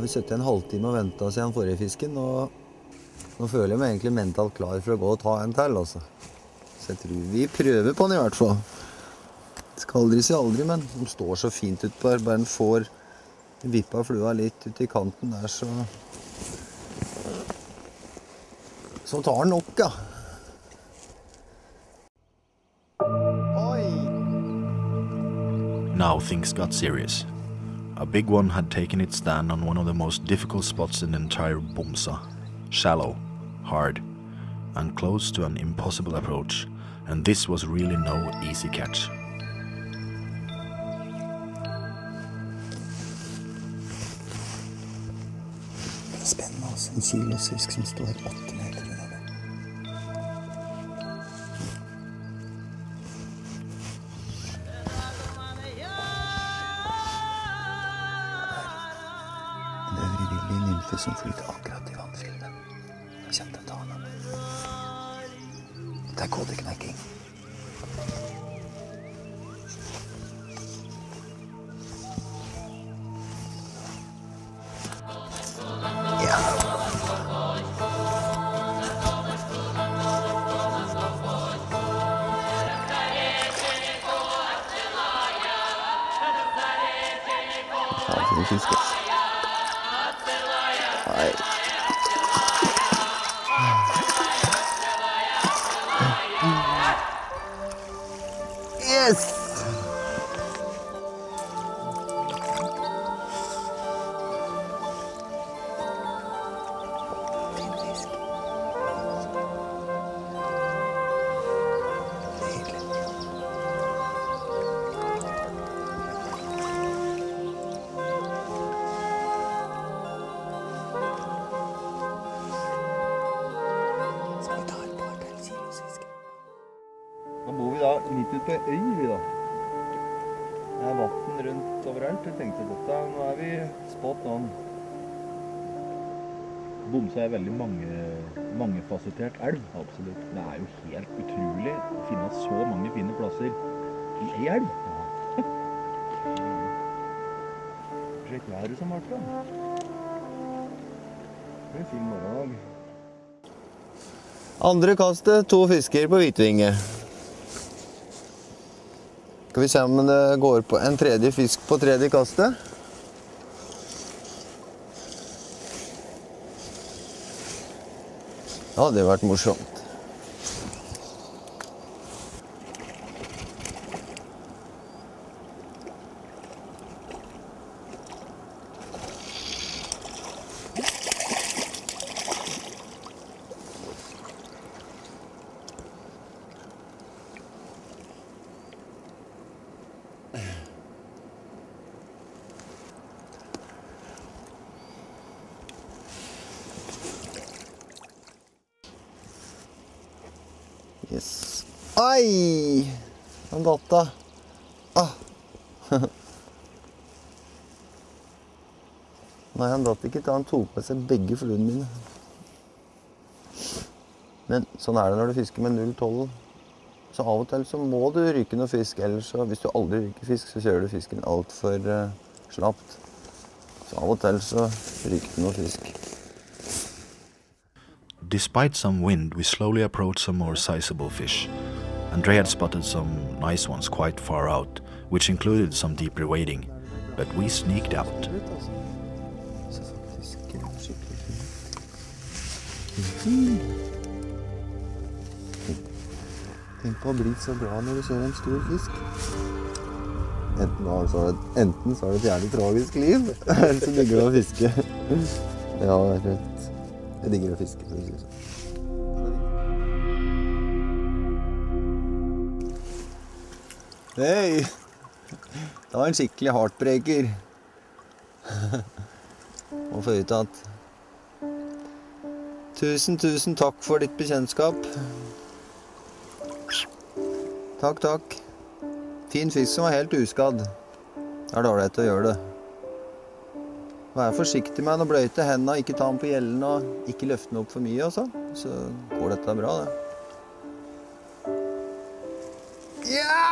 vi sittet en halvtime og ventet siden forrige fisken, og nå føler jeg meg egentlig mentalt klar for å gå og ta en til, altså. Så jeg tror vi prøver på den i hvert fall. Skal aldri si aldri, men de står så fint ut på her. Bare den får vippa flua litt ut i kanten der, så tar den nok, ja. Now things got serious. A big one had taken its stand on one of the most difficult spots in the entire Bomsa. Shallow, hard, and close to an impossible approach, and this was really no easy catch. Spennende, altså. En kilosfisk som står 8 meter under. En øvrig nymfe som flyter akkurat i vannfyllet. Jeg kjente en tane. Det er kodeknekking. Fisk. Nei. Yes! Fin fisk. Nydelig. Nå bor vi da midt ute på øy, vi da. Det er vatten rundt overalt, jeg tenkte på det. Nå er vi spot on. Bomsa er veldig mangefasettert elv, absolutt. Det er jo helt utrolig å finne så mange fine plasser i en elv. Sjekk været som vært da. Det er en fin morgendag. Andre kastet, 2 fisker på hvitvinge. Skal vi se om det går på en tredje fisk på tredje kastet. Ja, det har vært morsomt. Yes. Ai! Den datt da. Ah. Nei, han datt ikke til. Han tok med seg begge fluene mine. Men sånn er det når du fisker med 0,12. Så av og til så må du ryke noe fisk. Ellers så, hvis du aldri ryker fisk, så kjører du fisken alt for slapt. Så av og til så ryker det noe fisk. Despite some wind, we slowly approached some more sizable fish. Andre had spotted some nice ones quite far out, which included some deeper wading, but we sneaked out. Tenk på å bli så glad når du ser en stor fisk. Enten så er det et jævlig tragisk liv, eller så digger du å fiske. Ja, rett. Jeg digger å fiske, for å si det sånn. Hei! Det var en skikkelig heartbreaker. Og få ut at tusen takk for ditt bekjentskap. Takk. Fin fisk som var helt uskadd. Det er dårlig å gjøre det. Vær forsiktig med den og bløyte hendene, ikke ta den på gjellen og ikke løfte den opp for mye og sånn. Så går dette bra, det. Ja!